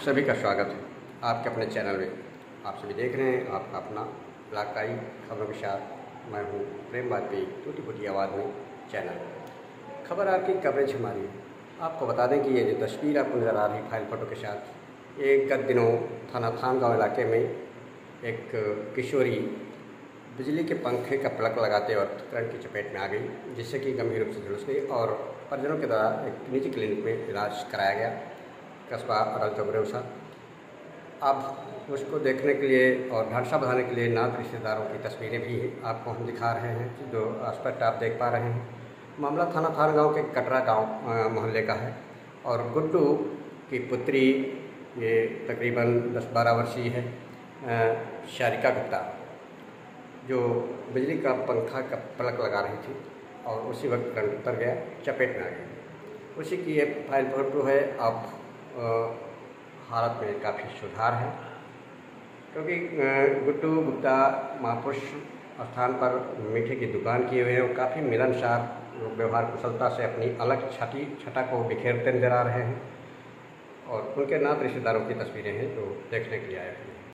सभी का स्वागत है आपके अपने चैनल में। आप सभी देख रहे हैं आपका अपना इलाकाई खबरों के साथ मैं हूं प्रेम वाजपेयी, टूटी फूटी आवाज़ में चैनल। खबर आपकी कवरेज हमारी। आपको बता दें कि ये जो तस्वीर आपको नज़र आ रही फाइल फ़ोटो के साथ, ये गत दिनों थाना थानगांव इलाके में एक किशोरी बिजली के पंखे का प्लग लगाते वक्त करंट की चपेट में आ गई, जिससे कि गंभीर रूप से झुलस गई और परिजनों के द्वारा एक निजी क्लिनिक में इलाज कराया गया, कस्बा अरल चौबरेउसा। अब उसको देखने के लिए और भरोसा बढ़ाने के लिए नात रिश्तेदारों की तस्वीरें भी आपको हम दिखा रहे हैं, जो स्पष्ट आप देख पा रहे हैं। मामला थाना थानगांव के कटरा गांव मोहल्ले का है और गुड्डू की पुत्री, ये तकरीबन 10-12 वर्षीय है, शारिका गुप्ता, जो बिजली का पंखा का प्लग लगा रही थी और उसी वक्त करंट उतर गया, चपेट में आ गई। उसी की ये फाइल फोटो है। अब हालत में काफ़ी सुधार है, क्योंकि गुड्डू गुप्ता महापुरुष स्थान पर मीठे की दुकान किए हुए हैं और काफ़ी मिलनसार व्यवहार कुशलता से अपनी अलग छटा को बिखेरते नजर आ रहे हैं और उनके नात रिश्तेदारों की तस्वीरें हैं जो देखने के लिए आए हैं।